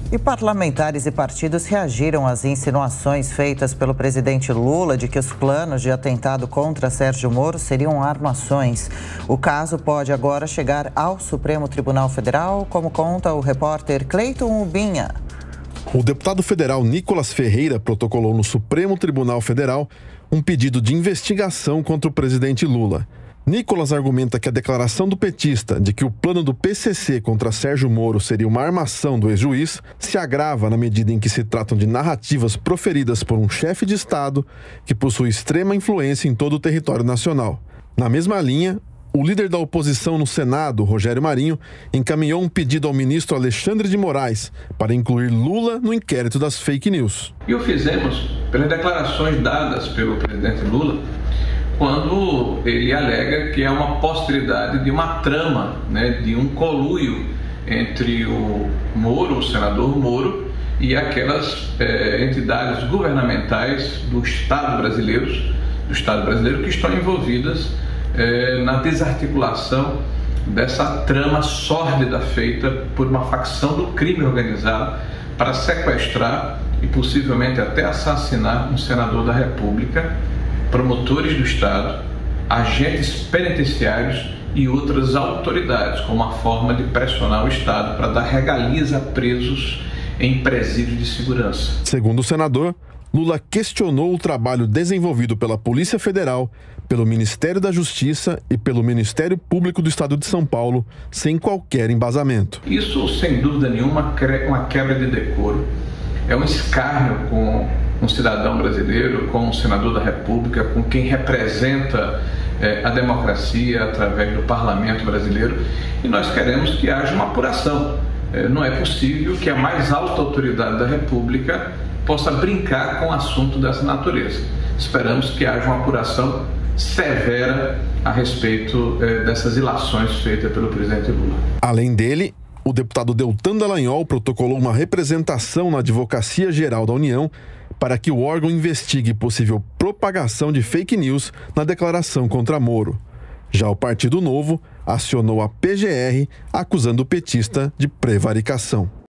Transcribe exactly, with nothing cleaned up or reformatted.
E parlamentares e partidos reagiram às insinuações feitas pelo presidente Lula de que os planos de atentado contra Sérgio Moro seriam armações. O caso pode agora chegar ao Supremo Tribunal Federal, como conta o repórter Cleiton Ubinha. O deputado federal Nicolas Ferreira protocolou no Supremo Tribunal Federal um pedido de investigação contra o presidente Lula. Nicolas argumenta que a declaração do petista de que o plano do P C C contra Sérgio Moro seria uma armação do ex-juiz se agrava na medida em que se tratam de narrativas proferidas por um chefe de Estado que possui extrema influência em todo o território nacional. Na mesma linha, o líder da oposição no Senado, Rogério Marinho, encaminhou um pedido ao ministro Alexandre de Moraes para incluir Lula no inquérito das fake news. E o fizemos pelas declarações dadas pelo presidente Lula, quando ele alega que é uma possibilidade de uma trama, né, de um conluio entre o Moro, o senador Moro, e aquelas é, entidades governamentais do Estado brasileiro, do Estado brasileiro que estão envolvidas é, na desarticulação dessa trama sórdida feita por uma facção do crime organizado para sequestrar e possivelmente até assassinar um senador da República, promotores do Estado, agentes penitenciários e outras autoridades, como uma forma de pressionar o Estado para dar regalias a presos em presídios de segurança. Segundo o senador, Lula questionou o trabalho desenvolvido pela Polícia Federal, pelo Ministério da Justiça e pelo Ministério Público do Estado de São Paulo, sem qualquer embasamento. Isso, sem dúvida nenhuma, é uma quebra de decoro, é um escárnio com um cidadão brasileiro, com um senador da República, com quem representa eh, a democracia através do parlamento brasileiro, e nós queremos que haja uma apuração. Eh, não é possível que a mais alta autoridade da República possa brincar com um assunto dessa natureza. Esperamos que haja uma apuração severa a respeito eh, dessas ilações feitas pelo presidente Lula. Além dele, o deputado Deltan Dallagnol protocolou uma representação na Advocacia Geral da União para que o órgão investigue possível propagação de fake news na declaração contra Moro. Já o Partido Novo acionou a P G R acusando o petista de prevaricação.